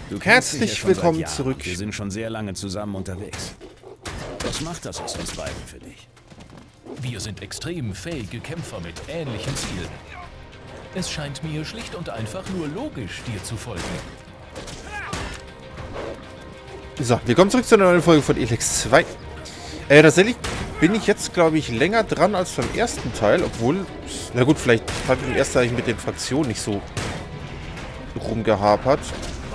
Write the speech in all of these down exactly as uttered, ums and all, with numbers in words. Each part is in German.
Du kennst mich ja Herzlich schon seit willkommen Jahren. zurück. Wir sind schon sehr lange zusammen unterwegs. Was macht das aus uns beiden für dich? Wir sind extrem fähige Kämpfer mit ähnlichen Zielen. Es scheint mir schlicht und einfach nur logisch, dir zu folgen. So, willkommen zurück zu einer neuen Folge von Elex zwei. Äh, tatsächlich bin ich jetzt, glaube ich, länger dran als beim ersten Teil, obwohl, na gut, vielleicht habe ich im ersten Teil mit den Fraktionen nicht so rumgehapert.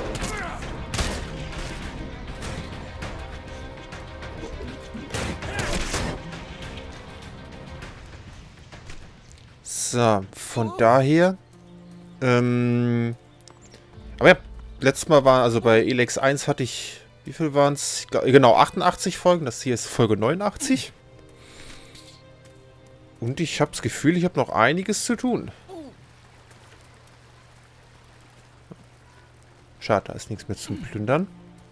So, von daher, ähm, aber ja, letztes Mal war, also bei Elex eins hatte ich, wie viel waren es? Genau, achtundachtzig Folgen, das hier ist Folge neunundachtzig. Und ich habe das Gefühl, ich habe noch einiges zu tun. Schade, da ist nichts mehr zum Plündern.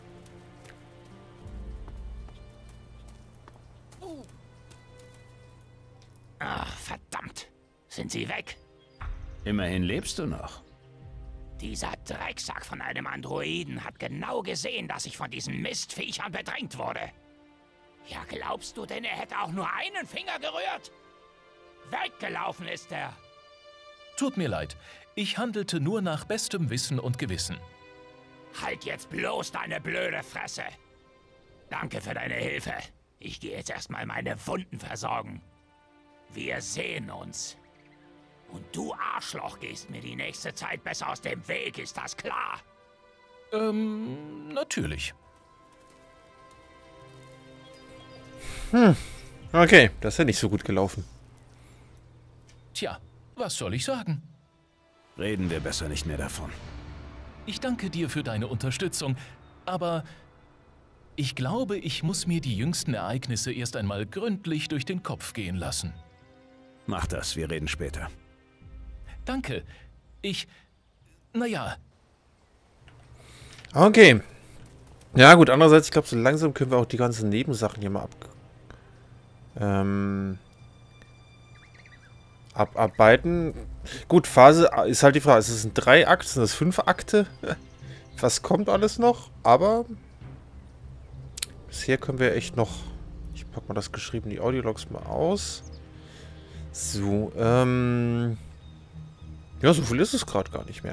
Ach, verdammt. Sind sie weg? Immerhin lebst du noch. Dieser Drecksack von einem Androiden hat genau gesehen, dass ich von diesen Mistviechern bedrängt wurde. Ja, glaubst du denn, er hätte auch nur einen Finger gerührt? Weggelaufen ist er. Tut mir leid, ich handelte nur nach bestem Wissen und Gewissen. Halt jetzt bloß deine blöde Fresse. Danke für deine Hilfe. Ich gehe jetzt erstmal meine Wunden versorgen. Wir sehen uns. Und du Arschloch gehst mir die nächste Zeit besser aus dem Weg, ist das klar? Ähm, natürlich. Hm, okay, das ist ja nicht so gut gelaufen. Tja, was soll ich sagen? Reden wir besser nicht mehr davon. Ich danke dir für deine Unterstützung, aber ich glaube, ich muss mir die jüngsten Ereignisse erst einmal gründlich durch den Kopf gehen lassen. Mach das, wir reden später. Danke. Ich... Naja. Okay. Ja gut, andererseits, ich glaube, so langsam können wir auch die ganzen Nebensachen hier mal ab... Ähm... abarbeiten. Gut, Phase ist halt die Frage, ist es ein drei Akte, sind das fünf Akte? Was kommt alles noch? Aber bisher können wir echt noch... Ich pack mal das geschrieben, die Audiologs mal aus. So, ähm... ja, so viel ist es gerade gar nicht mehr.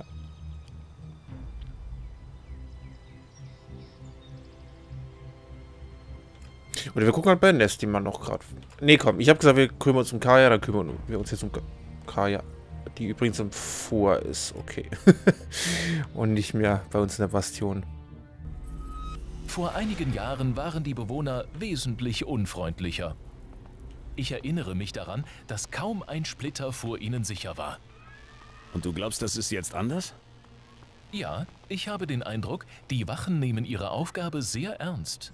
Oder wir gucken halt bei Nesty mal noch gerade. Nee, komm, ich habe gesagt, wir kümmern uns um Kaya, dann kümmern wir uns jetzt um Kaya. Die übrigens im Vor ist, okay. Und nicht mehr bei uns in der Bastion. Vor einigen Jahren waren die Bewohner wesentlich unfreundlicher. Ich erinnere mich daran, dass kaum ein Splitter vor ihnen sicher war. Und du glaubst, das ist jetzt anders? Ja, ich habe den Eindruck, die Wachen nehmen ihre Aufgabe sehr ernst.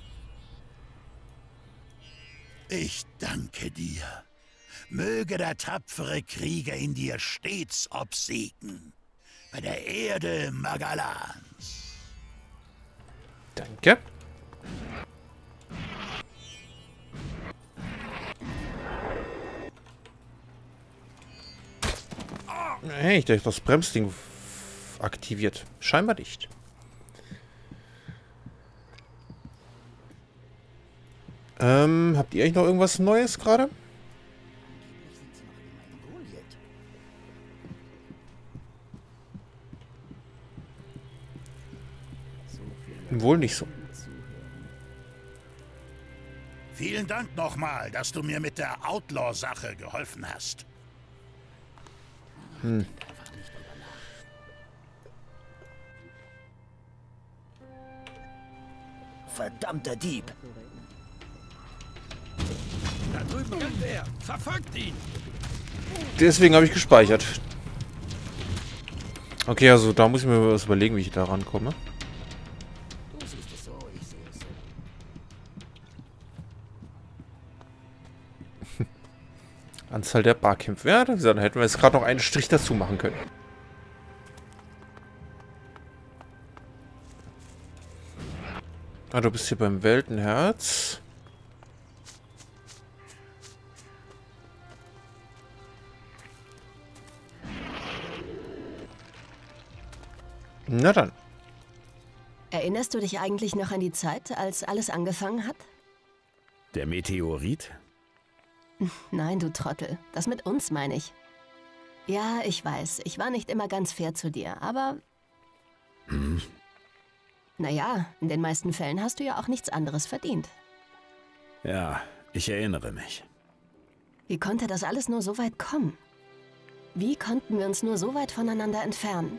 Ich danke dir. Möge der tapfere Krieger in dir stets obsiegen. Bei der Erde Magalans. Danke. Hey, ich dachte, das Bremsding aktiviert. Scheinbar nicht. Ähm, habt ihr eigentlich noch irgendwas Neues gerade? Wohl nicht so. Vielen Dank nochmal, dass du mir mit der Outlaw-Sache geholfen hast. Hm. Verdammter Dieb! Da drüben rennt er! Verfolgt ihn! Deswegen habe ich gespeichert. Okay, also da muss ich mir was überlegen, wie ich da rankomme. Du siehst es so, ich sehe es so. Anzahl der Barkämpfe. Ja, dann hätten wir jetzt gerade noch einen Strich dazu machen können. Ah, du bist hier beim Weltenherz. Na dann. Erinnerst du dich eigentlich noch an die Zeit, als alles angefangen hat? Der Meteorit? Nein, du Trottel. Das mit uns meine ich. Ja, ich weiß, ich war nicht immer ganz fair zu dir, aber... Hm? Naja, in den meisten Fällen hast du ja auch nichts anderes verdient. Ja, ich erinnere mich. Wie konnte das alles nur so weit kommen? Wie konnten wir uns nur so weit voneinander entfernen?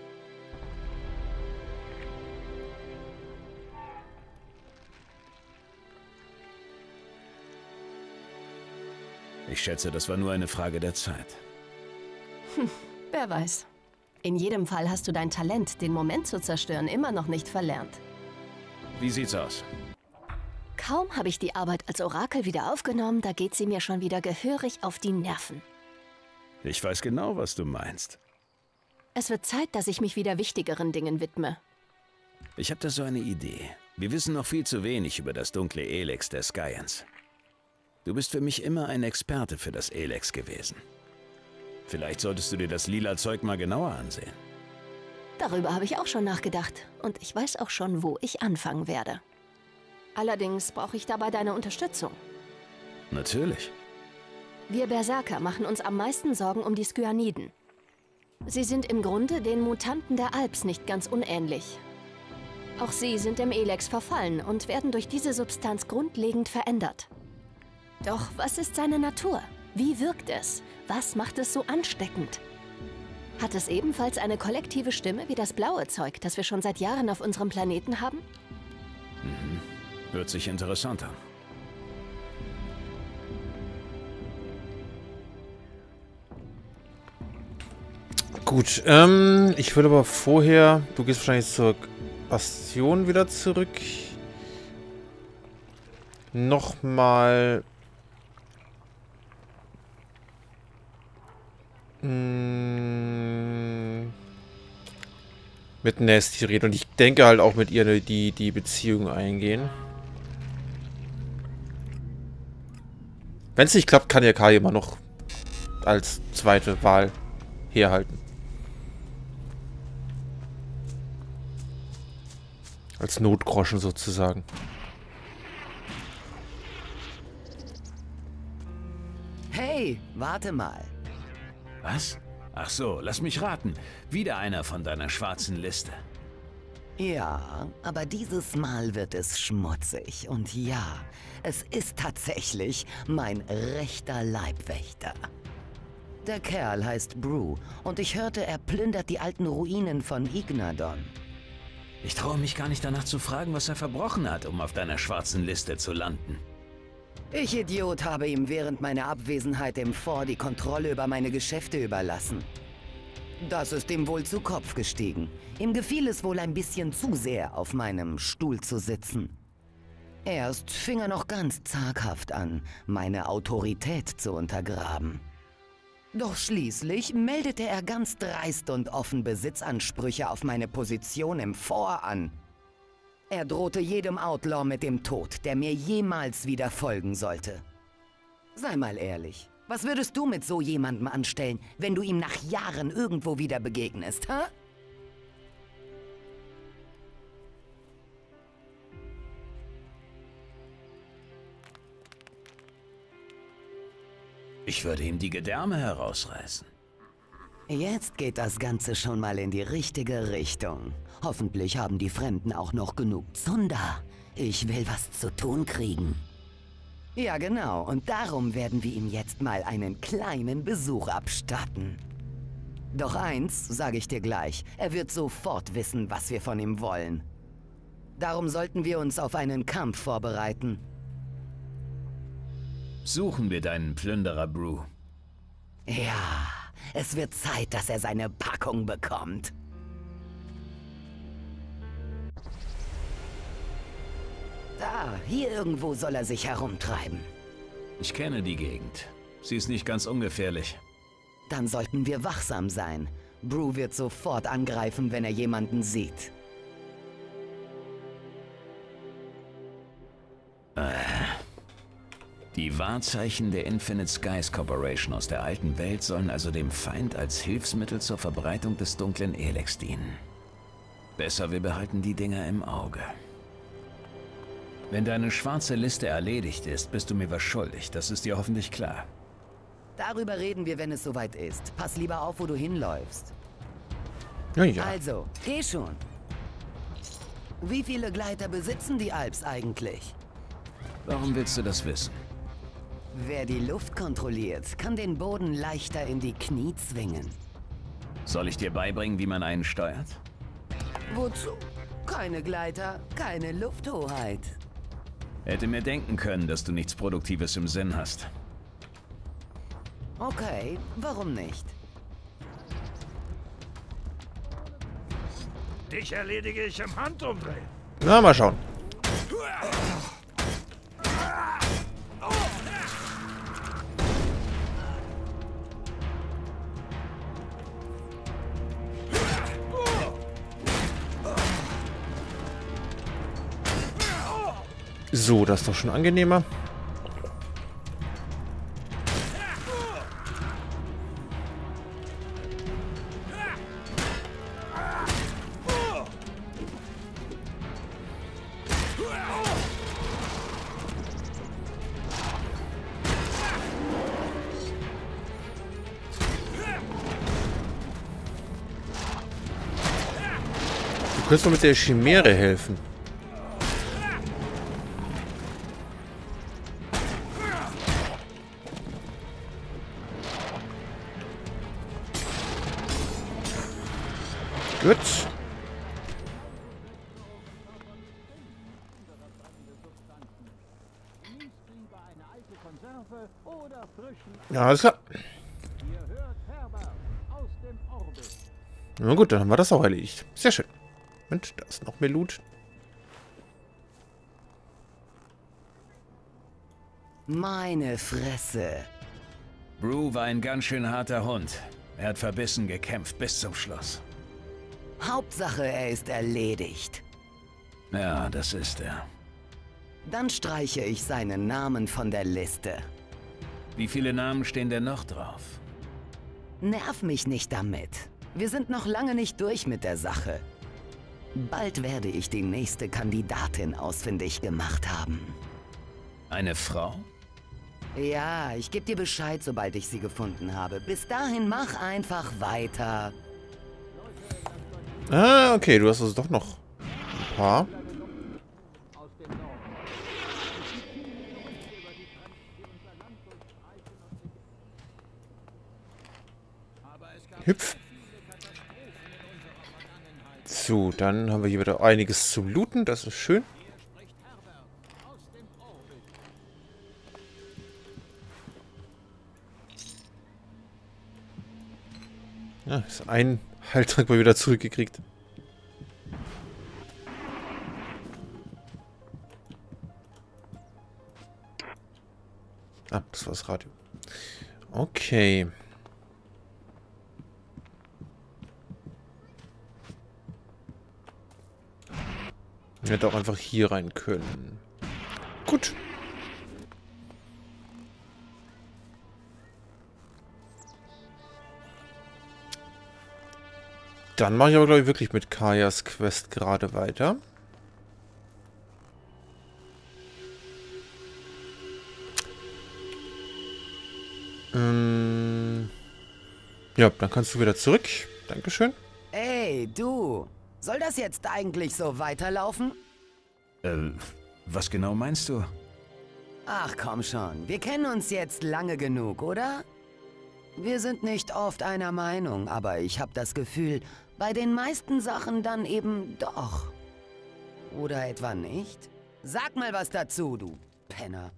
Ich schätze, das war nur eine Frage der Zeit. Hm, wer weiß. In jedem Fall hast du dein Talent, den Moment zu zerstören, immer noch nicht verlernt. Wie sieht's aus? Kaum habe ich die Arbeit als Orakel wieder aufgenommen, da geht sie mir schon wieder gehörig auf die Nerven. Ich weiß genau, was du meinst. Es wird Zeit, dass ich mich wieder wichtigeren Dingen widme. Ich habe da so eine Idee. Wir wissen noch viel zu wenig über das dunkle Elex der Skyans. Du bist für mich immer ein Experte für das Elex gewesen. Vielleicht solltest du dir das lila Zeug mal genauer ansehen. Darüber habe ich auch schon nachgedacht. Und ich weiß auch schon, wo ich anfangen werde. Allerdings brauche ich dabei deine Unterstützung. Natürlich. Wir Berserker machen uns am meisten Sorgen um die Skyaniden. Sie sind im Grunde den Mutanten der Alps nicht ganz unähnlich. Auch sie sind im Elex verfallen und werden durch diese Substanz grundlegend verändert. Doch was ist seine Natur? Wie wirkt es? Was macht es so ansteckend? Hat es ebenfalls eine kollektive Stimme wie das blaue Zeug, das wir schon seit Jahren auf unserem Planeten haben? Mhm. Hört sich interessant an. Gut, ähm, ich will aber vorher... Du gehst wahrscheinlich zur Bastion wieder zurück. Nochmal... Mh, mit Nasty reden. Und ich denke halt auch mit ihr die, die Beziehung eingehen. Wenn es nicht klappt, kann ja Kai immer noch als zweite Wahl herhalten. Als Notgroschen sozusagen. Hey, warte mal. Was? Ach so, lass mich raten. Wieder einer von deiner schwarzen Liste. Ja, aber dieses Mal wird es schmutzig. Und ja, es ist tatsächlich mein rechter Leibwächter. Der Kerl heißt Brew und ich hörte, er plündert die alten Ruinen von Ignadon. Ich traue mich gar nicht danach zu fragen, was er verbrochen hat, um auf deiner schwarzen Liste zu landen. Ich, Idiot, habe ihm während meiner Abwesenheit im Fort die Kontrolle über meine Geschäfte überlassen. Das ist ihm wohl zu Kopf gestiegen. Ihm gefiel es wohl ein bisschen zu sehr, auf meinem Stuhl zu sitzen. Erst fing er noch ganz zaghaft an, meine Autorität zu untergraben. Doch schließlich meldete er ganz dreist und offen Besitzansprüche auf meine Position im Fort an. Er drohte jedem Outlaw mit dem Tod, der mir jemals wieder folgen sollte. Sei mal ehrlich, was würdest du mit so jemandem anstellen, wenn du ihm nach Jahren irgendwo wieder begegnest, hä? Ich würde ihm die Gedärme herausreißen. Jetzt geht das Ganze schon mal in die richtige Richtung. Hoffentlich haben die Fremden auch noch genug Zunder. Ich will was zu tun kriegen. Ja, genau. Und darum werden wir ihm jetzt mal einen kleinen Besuch abstatten. Doch eins sage ich dir gleich. Er wird sofort wissen, was wir von ihm wollen. Darum sollten wir uns auf einen Kampf vorbereiten. Suchen wir deinen Plünderer, Brew. Ja, es wird Zeit, dass er seine Packung bekommt. Da, hier irgendwo soll er sich herumtreiben. Ich kenne die Gegend. Sie ist nicht ganz ungefährlich. Dann sollten wir wachsam sein. Brew wird sofort angreifen, wenn er jemanden sieht. Äh. Die Wahrzeichen der Infinite Skies Corporation aus der alten Welt sollen also dem Feind als Hilfsmittel zur Verbreitung des dunklen Elex dienen. Besser, wir behalten die Dinger im Auge. Wenn deine schwarze Liste erledigt ist, bist du mir was schuldig. Das ist dir hoffentlich klar. Darüber reden wir, wenn es soweit ist. Pass lieber auf, wo du hinläufst. Ja, ja. Also, geh schon. Wie viele Gleiter besitzen die Alps eigentlich? Warum willst du das wissen? Wer die Luft kontrolliert, kann den Boden leichter in die Knie zwingen. Soll ich dir beibringen, wie man einen steuert? Wozu? Keine Gleiter, keine Lufthoheit. Hätte mir denken können, dass du nichts Produktives im Sinn hast. Okay, warum nicht? Dich erledige ich im Handumdrehen. Na, mal schauen. So, das ist doch schon angenehmer. Du könntest doch mit der Chimäre helfen. Gut. Ja, alles klar. Na gut, dann haben wir das auch erledigt. Sehr schön. Und da ist noch mehr Loot. Meine Fresse. Brew war ein ganz schön harter Hund. Er hat verbissen gekämpft bis zum Schluss. Hauptsache, er ist erledigt. Ja, das ist er. Dann streiche ich seinen Namen von der Liste. Wie viele Namen stehen denn noch drauf? Nerv mich nicht damit. Wir sind noch lange nicht durch mit der Sache. Bald werde ich die nächste Kandidatin ausfindig gemacht haben. Eine Frau? Ja, ich gebe dir Bescheid, sobald ich sie gefunden habe. Bis dahin mach einfach weiter. Ah, okay, du hast also doch noch ein paar. Hüpf. So, dann haben wir hier wieder einiges zum Looten. Das ist schön. Ja, ist ein Haltrag mal wieder zurückgekriegt. Ah, das war das Radio. Okay. Ich hätte auch einfach hier rein können. Gut. Dann mache ich aber, glaube ich, wirklich mit Kajas Quest gerade weiter. Ähm ja, dann kannst du wieder zurück. Dankeschön. Ey, du. Soll das jetzt eigentlich so weiterlaufen? Äh, was genau meinst du? Ach komm schon, wir kennen uns jetzt lange genug, oder? Wir sind nicht oft einer Meinung, aber ich habe das Gefühl, bei den meisten Sachen dann eben doch. Oder etwa nicht? Sag mal was dazu, du Penner.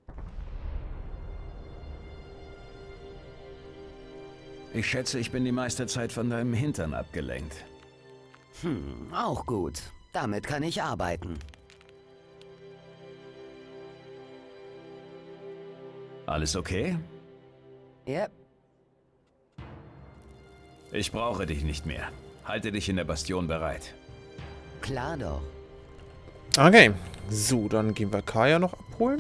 Ich schätze, ich bin die meiste Zeit von deinem Hintern abgelenkt. Hm, auch gut. Damit kann ich arbeiten. Alles okay? Yep. Ich brauche dich nicht mehr. Halte dich in der Bastion bereit. Klar doch. Okay. So, dann gehen wir Kaja noch abholen.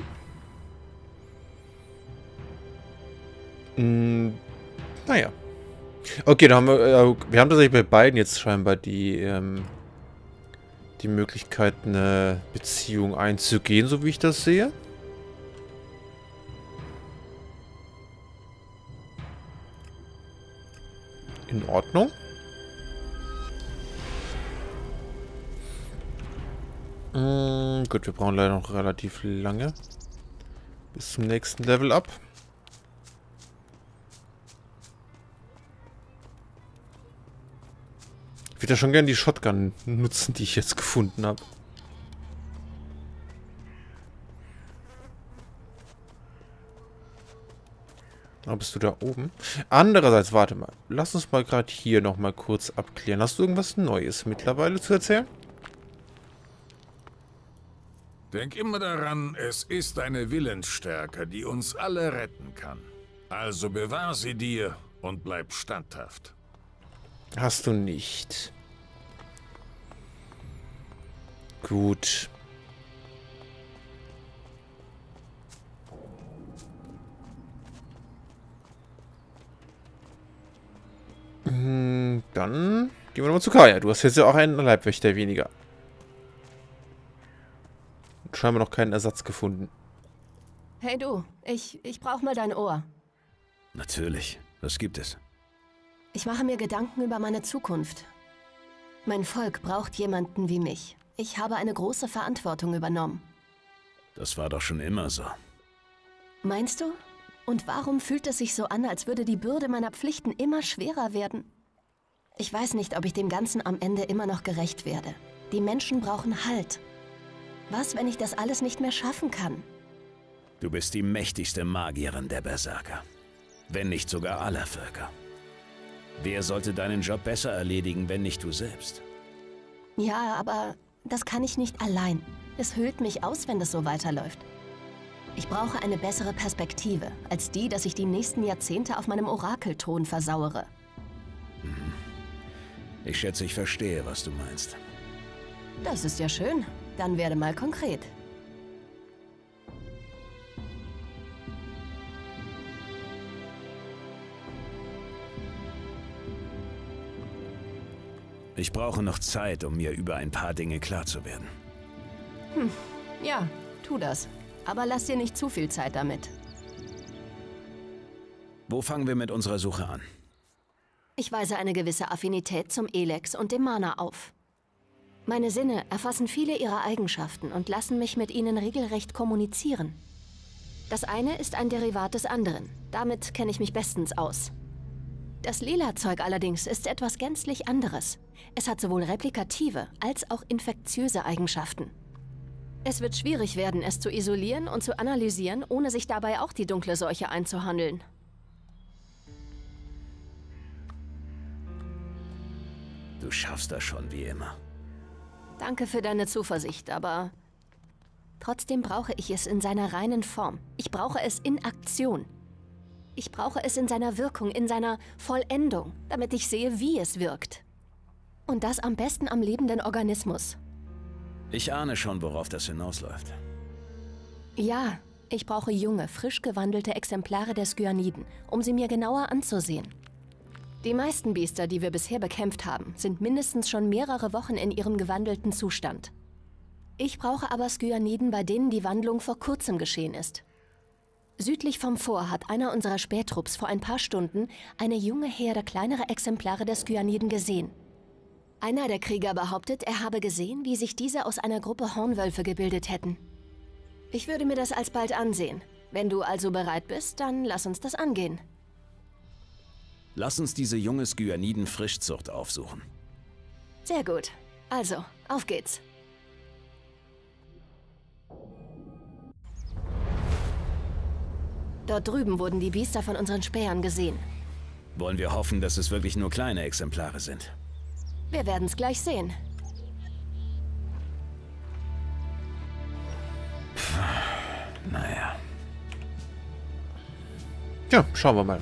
Hm, naja. Okay, dann haben wir, äh, wir haben tatsächlich bei beiden jetzt scheinbar die ähm, die Möglichkeit, eine Beziehung einzugehen, so wie ich das sehe. In Ordnung. Mm, gut, wir brauchen leider noch relativ lange. Bis zum nächsten Level up. Ich würde ja schon gerne die Shotgun nutzen, die ich jetzt gefunden habe. Da bist du da oben. Andererseits, warte mal. Lass uns mal gerade hier nochmal kurz abklären. Hast du irgendwas Neues mittlerweile zu erzählen? Denk immer daran, es ist deine Willensstärke, die uns alle retten kann. Also bewahr sie dir und bleib standhaft. Hast du nicht. Gut. Hm, dann gehen wir nochmal zu Kaya. Du hast jetzt ja auch einen Leibwächter weniger. Scheinbar noch keinen Ersatz gefunden. Hey du, ich, ich brauche mal dein Ohr. Natürlich. Was gibt es? Ich mache mir Gedanken über meine Zukunft. Mein Volk braucht jemanden wie mich. Ich habe eine große Verantwortung übernommen. Das war doch schon immer so. Meinst du? Und warum fühlt es sich so an, als würde die Bürde meiner Pflichten immer schwerer werden? Ich weiß nicht, ob ich dem Ganzen am Ende immer noch gerecht werde. Die Menschen brauchen Halt. Was, wenn ich das alles nicht mehr schaffen kann? Du bist die mächtigste Magierin der Berserker. Wenn nicht sogar aller Völker. Wer sollte deinen Job besser erledigen, wenn nicht du selbst? Ja, aber das kann ich nicht allein. Es höhlt mich aus, wenn das so weiterläuft. Ich brauche eine bessere Perspektive, als die, dass ich die nächsten Jahrzehnte auf meinem Orakelthron versauere. Hm. Ich schätze, ich verstehe, was du meinst. Das ist ja schön. Dann werde mal konkret. Ich brauche noch Zeit, um mir über ein paar Dinge klar zu werden. Hm, ja, tu das. Aber lass dir nicht zu viel Zeit damit. Wo fangen wir mit unserer Suche an? Ich weise eine gewisse Affinität zum Elex und dem Mana auf. Meine Sinne erfassen viele ihrer Eigenschaften und lassen mich mit ihnen regelrecht kommunizieren. Das eine ist ein Derivat des anderen. Damit kenne ich mich bestens aus. Das Lila-Zeug allerdings ist etwas gänzlich anderes. Es hat sowohl replikative als auch infektiöse Eigenschaften. Es wird schwierig werden, es zu isolieren und zu analysieren, ohne sich dabei auch die dunkle Seuche einzuhandeln. Du schaffst das schon, wie immer. Danke für deine Zuversicht, aber trotzdem brauche ich es in seiner reinen Form. Ich brauche es in Aktion. Ich brauche es in seiner Wirkung, in seiner Vollendung, damit ich sehe, wie es wirkt. Und das am besten am lebenden Organismus. Ich ahne schon, worauf das hinausläuft. Ja, ich brauche junge, frisch gewandelte Exemplare der Skyaniden, um sie mir genauer anzusehen. Die meisten Biester, die wir bisher bekämpft haben, sind mindestens schon mehrere Wochen in ihrem gewandelten Zustand. Ich brauche aber Skyaniden, bei denen die Wandlung vor kurzem geschehen ist. Südlich vom Fort hat einer unserer Spähtrupps vor ein paar Stunden eine junge Herde kleinerer Exemplare der Skyaniden gesehen. Einer der Krieger behauptet, er habe gesehen, wie sich diese aus einer Gruppe Hornwölfe gebildet hätten. Ich würde mir das alsbald ansehen. Wenn du also bereit bist, dann lass uns das angehen. Lass uns diese junge Skyaniden-Frischzucht aufsuchen. Sehr gut. Also, auf geht's. Dort drüben wurden die Biester von unseren Spähern gesehen. Wollen wir hoffen, dass es wirklich nur kleine Exemplare sind? Wir werden es gleich sehen. Naja. Ja, schauen wir mal.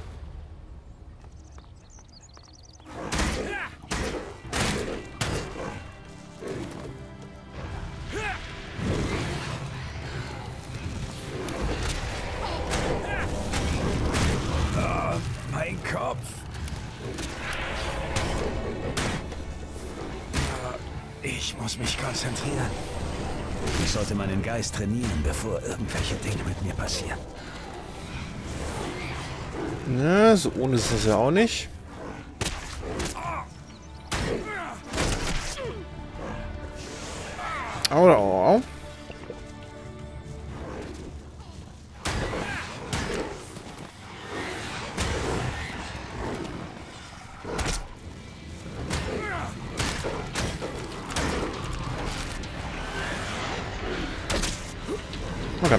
Oh, mein Kopf. Ich muss mich konzentrieren. Ich sollte meinen Geist trainieren, bevor irgendwelche Dinge mit mir passieren. Na, so ohne ist das ja auch nicht. Au, au, au. Okay.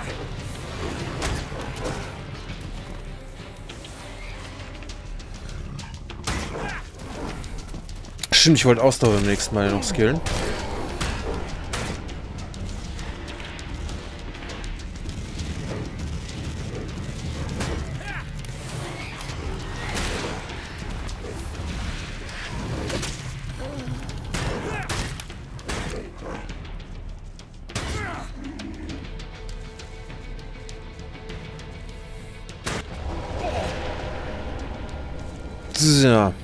Stimmt, ich wollte Ausdauer beim nächsten Mal noch skillen. So.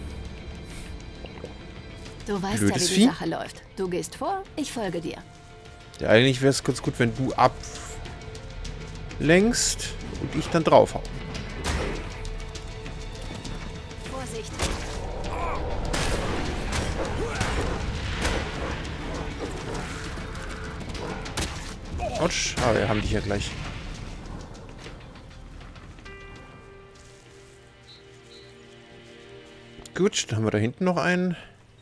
Du weißt Blödes ja, wie Vieh. die Sache läuft. Du gehst vor, ich folge dir. Ja, eigentlich wäre es ganz gut, wenn du ablenkst und ich dann draufhau. Vorsicht. Autsch. Ah, wir haben dich ja gleich. Gut, dann haben wir da hinten noch einen.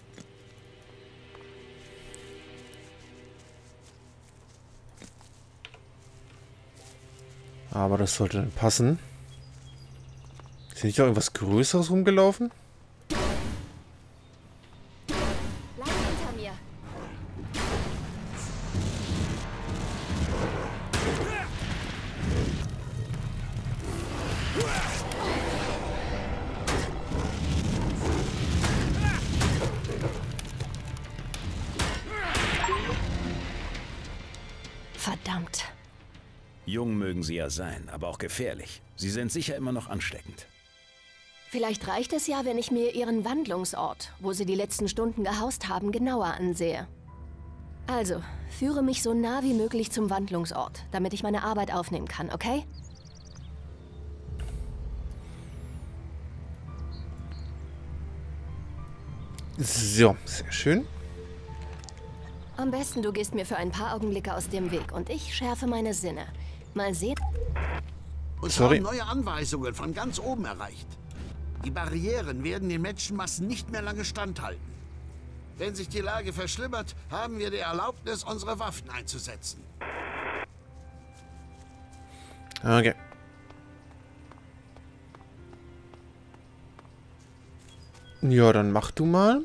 Aber das sollte dann passen. Ist nicht noch irgendwas Größeres rumgelaufen? Bleib hinter mir. Verdammt. Jung mögen sie ja sein, aber auch gefährlich. Sie sind sicher immer noch ansteckend. Vielleicht reicht es ja, wenn ich mir ihren Wandlungsort, wo sie die letzten Stunden gehaust haben, genauer ansehe. Also, führe mich so nah wie möglich zum Wandlungsort, damit ich meine Arbeit aufnehmen kann, okay? So, sehr schön. Am besten, du gehst mir für ein paar Augenblicke aus dem Weg und ich schärfe meine Sinne. Mal sehen. Uns Sorry. haben neue Anweisungen von ganz oben erreicht. Die Barrieren werden den Menschenmassen nicht mehr lange standhalten. Wenn sich die Lage verschlimmert, haben wir die Erlaubnis, unsere Waffen einzusetzen. Okay. Ja, dann mach du mal.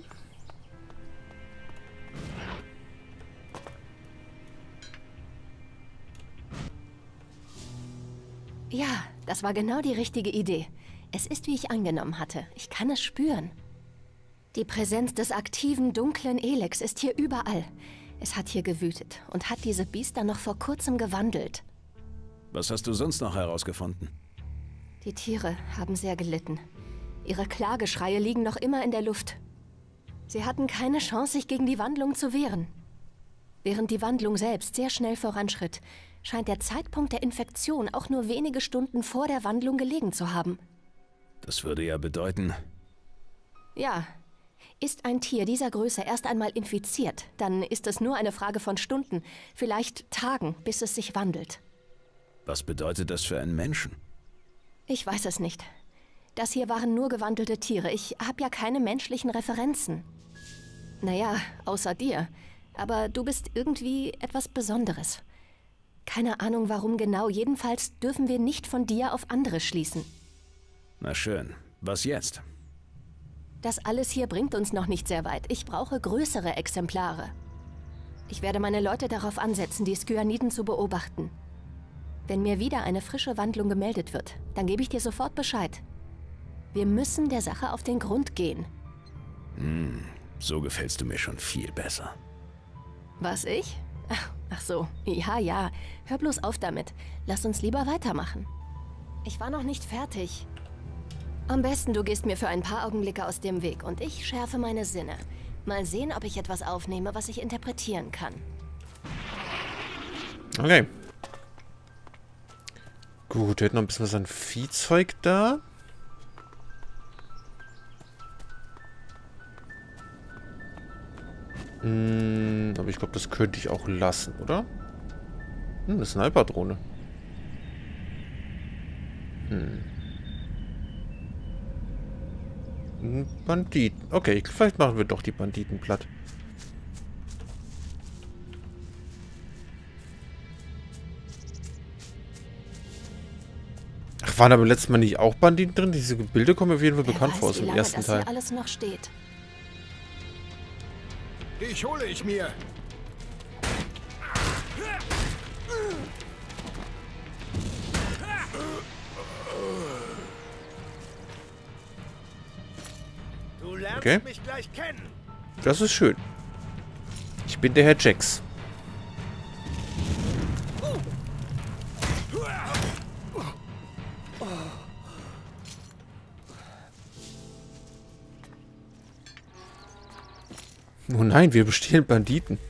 Ja, das war genau die richtige Idee. Es ist, wie ich angenommen hatte. Ich kann es spüren. Die Präsenz des aktiven, dunklen Elex ist hier überall. Es hat hier gewütet und hat diese Biester noch vor kurzem gewandelt. Was hast du sonst noch herausgefunden? Die Tiere haben sehr gelitten. Ihre Klageschreie liegen noch immer in der Luft. Sie hatten keine Chance, sich gegen die Wandlung zu wehren. Während die Wandlung selbst sehr schnell voranschritt, scheint der Zeitpunkt der Infektion auch nur wenige Stunden vor der Wandlung gelegen zu haben. Das würde ja bedeuten... Ja, ist ein Tier dieser Größe erst einmal infiziert, dann ist es nur eine Frage von Stunden, vielleicht Tagen, bis es sich wandelt. Was bedeutet das für einen Menschen? Ich weiß es nicht. Das hier waren nur gewandelte Tiere. Ich habe ja keine menschlichen Referenzen. Naja, außer dir. Aber du bist irgendwie etwas Besonderes. Keine Ahnung, warum genau. Jedenfalls dürfen wir nicht von dir auf andere schließen. Na schön. Was jetzt? Das alles hier bringt uns noch nicht sehr weit. Ich brauche größere Exemplare. Ich werde meine Leute darauf ansetzen, die Skyaniden zu beobachten. Wenn mir wieder eine frische Wandlung gemeldet wird, dann gebe ich dir sofort Bescheid. Wir müssen der Sache auf den Grund gehen. Hm, so gefällst du mir schon viel besser. Was, ich? Ach, ach so, ja, ja. Hör bloß auf damit. Lass uns lieber weitermachen. Ich war noch nicht fertig. Am besten, du gehst mir für ein paar Augenblicke aus dem Weg und ich schärfe meine Sinne. Mal sehen, ob ich etwas aufnehme, was ich interpretieren kann. Okay. Gut, wir hätten noch ein bisschen was an Viehzeug da. Hm, aber ich glaube, das könnte ich auch lassen, oder? Hm, eine Sniper-Drohne. Hm. Ein Bandit. Okay, vielleicht machen wir doch die Banditen platt. Ach, waren aber letztes Mal nicht auch Banditen drin? Diese Bilder kommen mir auf jeden Fall Wer bekannt weiß, vor aus wie dem lange ersten das Teil. hier alles noch steht. Dich hole ich mir. Du lernst Okay. mich gleich kennen. Das ist schön. Ich bin der Herr Jax. Oh nein, wir bestehlen Banditen.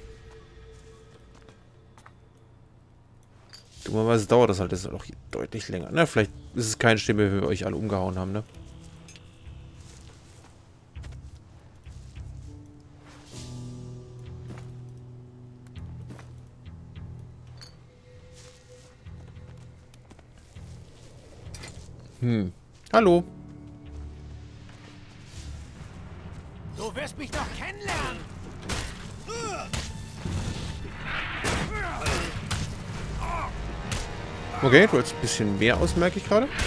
Dummerweise dauert das halt jetzt noch deutlich länger. Na, vielleicht ist es keine Stimme, wenn wir euch alle umgehauen haben, ne? Hm. Hallo. Du wirst mich doch kennenlernen. Okay, du hältst ein bisschen mehr aus, merke ich gerade.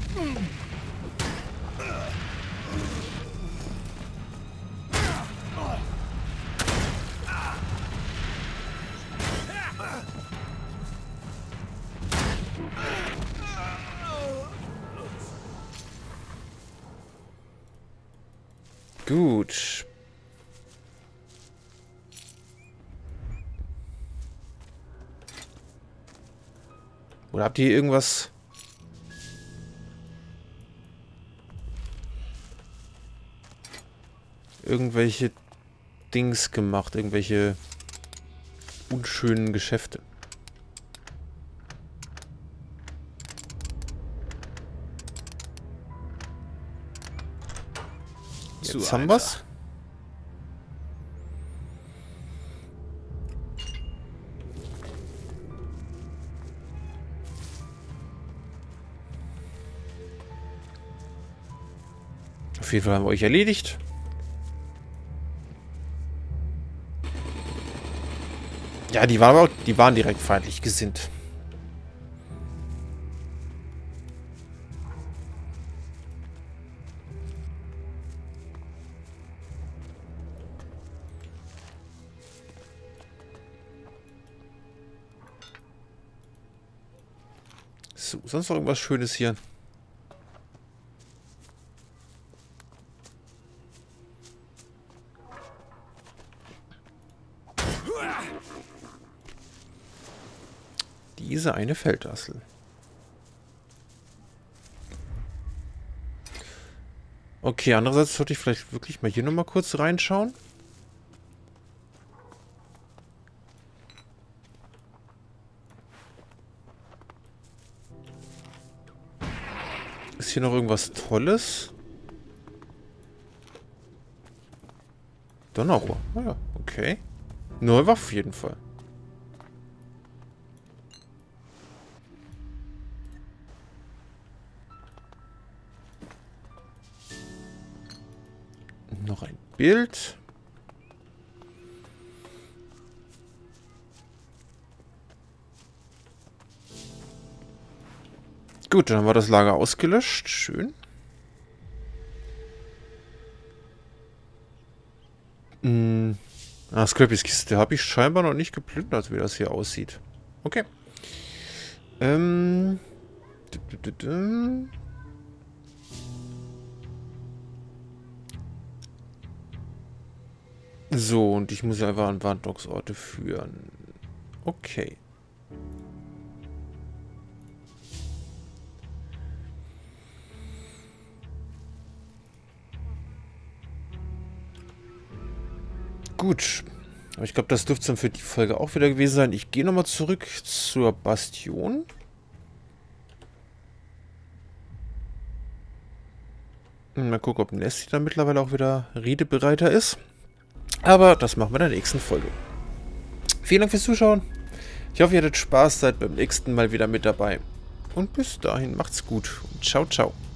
Gut. Oder habt ihr irgendwas? Irgendwelche Dings gemacht? Irgendwelche unschönen Geschäfte? Zu Jetzt haben einfach. wir's. Auf jeden Fall haben wir euch erledigt. Ja, die waren aber auch, die waren direkt feindlich gesinnt. So, sonst noch irgendwas Schönes hier? Diese eine Feldassel. Okay, andererseits sollte ich vielleicht wirklich mal hier nochmal kurz reinschauen. Ist hier noch irgendwas Tolles? Donnerrohr. Ah ja, okay. Neue Waffe auf jeden Fall. Noch ein Bild. Gut, dann haben wir das Lager ausgelöscht. Schön. Hm. Ah, Scrappys Kiste habe ich scheinbar noch nicht geplündert, wie das hier aussieht. Okay. Ähm. So, und ich muss ja einfach an Warndogsorte führen. Okay. Gut. Aber ich glaube, das dürfte es dann für die Folge auch wieder gewesen sein. Ich gehe nochmal zurück zur Bastion. Mal gucken, ob Nessie dann mittlerweile auch wieder redebereiter ist. Aber das machen wir in der nächsten Folge. Vielen Dank fürs Zuschauen. Ich hoffe, ihr hattet Spaß, seid beim nächsten Mal wieder mit dabei. Und bis dahin, macht's gut und ciao, ciao.